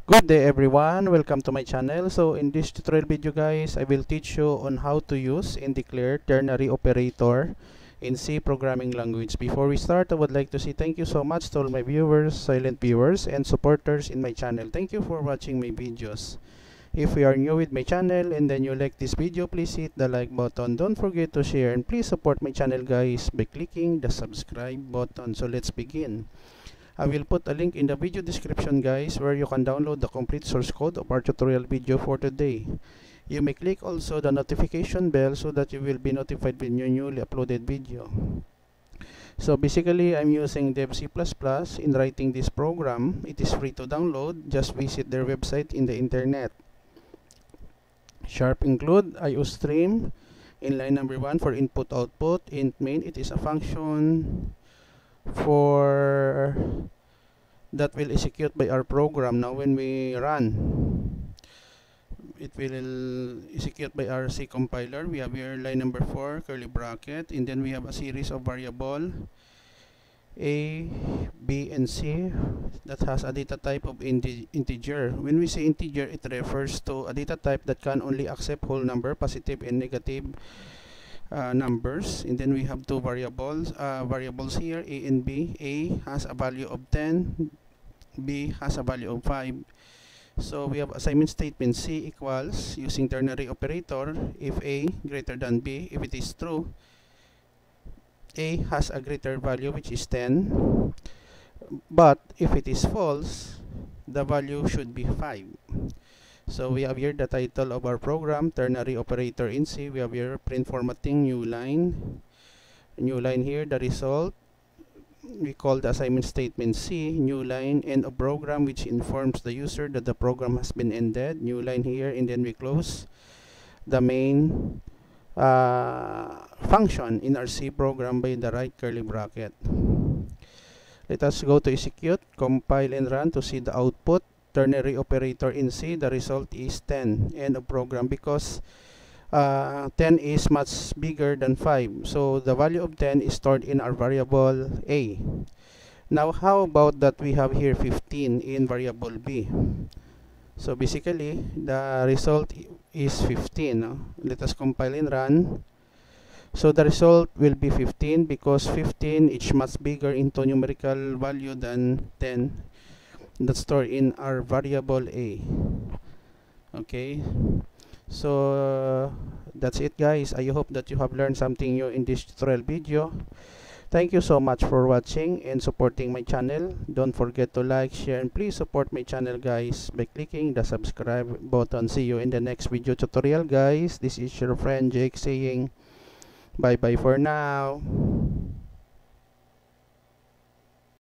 Good day everyone, welcome to my channel. So in this tutorial video guys, I will teach you on how to use and declare ternary operator in C programming language. Before we start, I would like to say thank you so much to all my viewers, silent viewers, and supporters in my channel. Thank you for watching my videos. If you are new with my channel and then you like this video, please hit the like button. Don't forget to share and please support my channel guys by clicking the subscribe button. So let's begin. I will put a link in the video description guys where you can download the complete source code of our tutorial video for today. You may click also the notification bell so that you will be notified when your newly uploaded video. So basically I'm using Dev C++ in writing this program. It is free to download. Just visit their website in the internet. Sharp include IOStream in line number 1 for input output. Int main, it is a function for that will execute by our program. Now when we run, it will execute by our C compiler. We have here line number 4 curly bracket, and then we have a series of variable A, B, and C that has a data type of integer. When we say integer, it refers to a data type that can only accept whole number, positive and negative numbers. And then we have two variables here, A and B. A has a value of 10, B has a value of 5. So we have assignment statement C equals, using ternary operator, if A greater than B. If it is true, A has a greater value which is 10, but if it is false, the value should be 5. So we have here the title of our program, ternary operator in C. We have here print formatting, new line here, the result. We call the assignment statement C, new line, end of program, which informs the user that the program has been ended, new line here, and then we close the main function in our C program by the right curly bracket. Let us go to execute, compile and run to see the output. Ternary operator in C, the result is 10, end of program, because 10 is much bigger than 5. So the value of 10 is stored in our variable A. Now how about that we have here 15 in variable B? So basically the result is 15. Let us compile and run. So the result will be 15 because 15 is much bigger into numerical value than 10 that's stored in our variable A. Okay, so that's it guys. I hope that you have learned something new in this tutorial video. Thank you so much for watching and supporting my channel. Don't forget to like, share, and please support my channel guys by clicking the subscribe button. See you in the next video tutorial guys. This is your friend Jake saying bye bye for now.